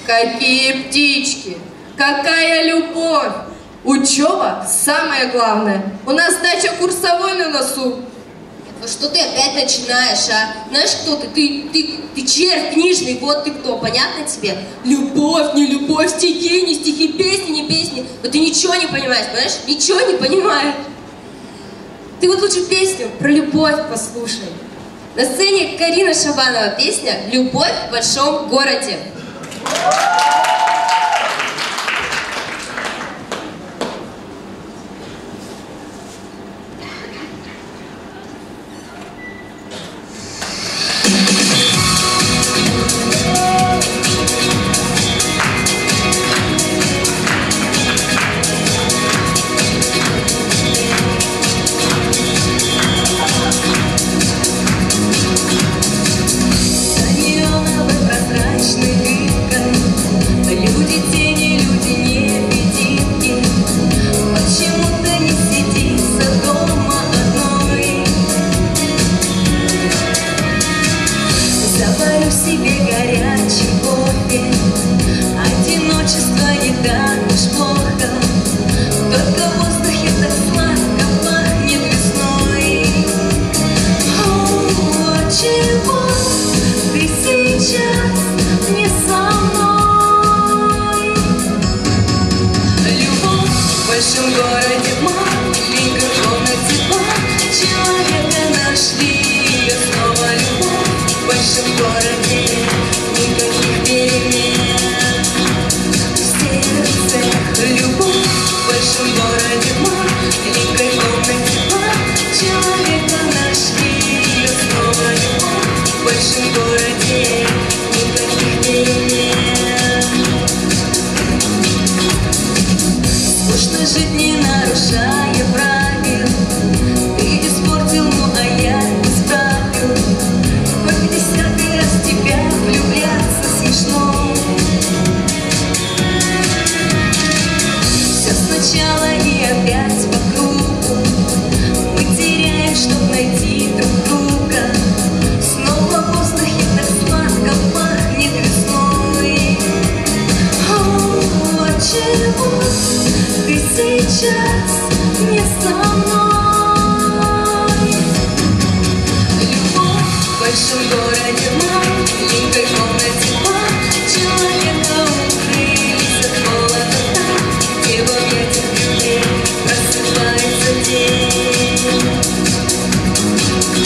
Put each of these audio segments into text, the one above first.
Какие птички, какая любовь! Учеба самое главное. У нас дача курсовой на носу. Ну что ты опять начинаешь, а? Знаешь, кто ты? Ты червь книжный, вот ты кто, понятно тебе? Любовь, не любовь, стихи, не стихи, песни, не песни. Но ты ничего не понимаешь, понимаешь? Ничего не понимаешь. Ты вот лучше песню про любовь послушай. На сцене Карина Шабанова песня «Любовь в большом городе».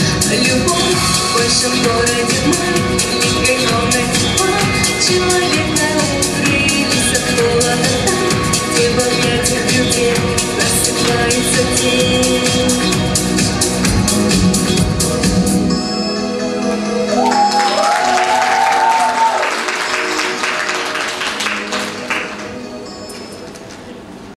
В большом городе маленькой комнате человек